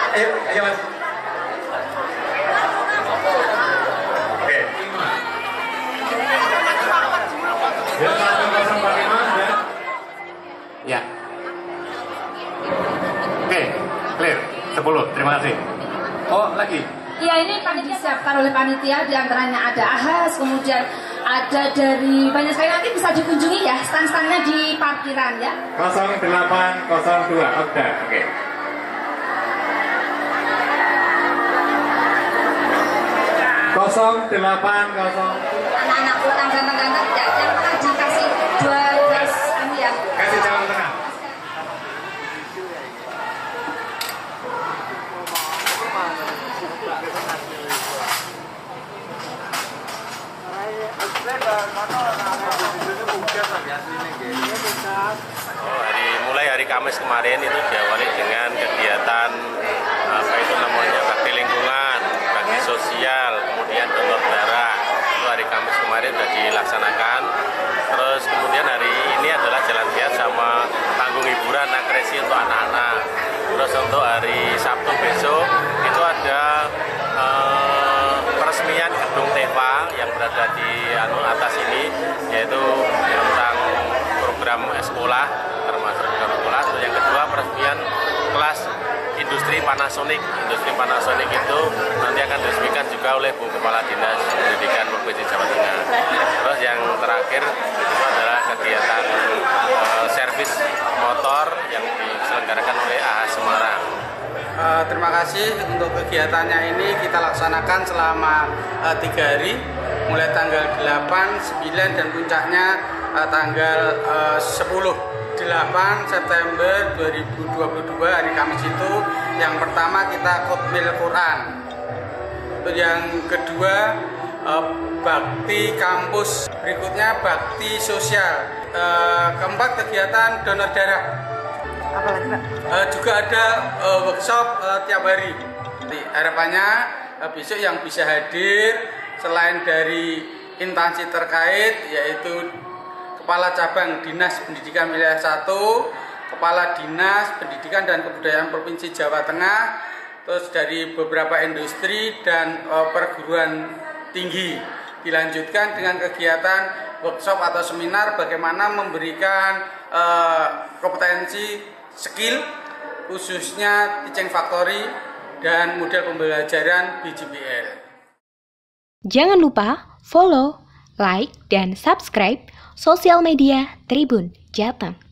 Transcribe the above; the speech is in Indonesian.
Ayo Mas. Oke. Ya, 104 Mas ya. Ya. Oke, clear. 10. Terima kasih. Oh, lagi. Iya, ini panitia disiapkan oleh panitia, diantaranya ada AHAS, kemudian ada dari banyak sekali, nanti bisa dikunjungi ya, stand-standnya di parkiran ya. 0802, oke. Anak-anakku ganteng-ganteng yang pernah dikasih 12 ini ya. Kasih jalan tengah. Mulai hari Kamis kemarin itu diawali dengan kegiatan bakti lingkungan, bakti sosial, kemudian donor darah. Itu hari Kamis kemarin sudah dilaksanakan. Terus kemudian hari ini adalah jalan sehat sama panggung hiburan agresi untuk anak-anak. Terus untuk hari Sabtu besok itu ada peresmian gedung TEVA yang berada di atas ini, yaitu tentang program sekolah, termasuk program sekolah. Terus yang kedua peresmian kelas industri Panasonic. Industri Panasonic itu nanti akan diresmikan juga oleh Bu Kepala Dinas Pendidikan Provinsi Jawa Tengah. Terus yang terakhir itu adalah kegiatan servis motor yang diselenggarakan oleh AHAS Semarang. Terima kasih untuk kegiatannya ini kita laksanakan selama 3 hari, mulai tanggal 8, 9 dan puncaknya tanggal 8 September 2022 hari Kamis itu. Yang pertama kita Qutbil Quran, terus yang kedua bakti kampus, berikutnya bakti sosial, keempat kegiatan donor darah. Apalagi Pak? Juga ada workshop tiap hari. Harapannya besok yang bisa hadir selain dari instansi terkait, yaitu Kepala Cabang Dinas Pendidikan Wilayah 1, Kepala Dinas Pendidikan dan Kebudayaan Provinsi Jawa Tengah, terus dari beberapa industri dan perguruan tinggi. Dilanjutkan dengan kegiatan workshop atau seminar bagaimana memberikan kompetensi skill khususnya teaching factory dan model pembelajaran BJBL. Jangan lupa follow, like, dan subscribe sosial media Tribun Jateng.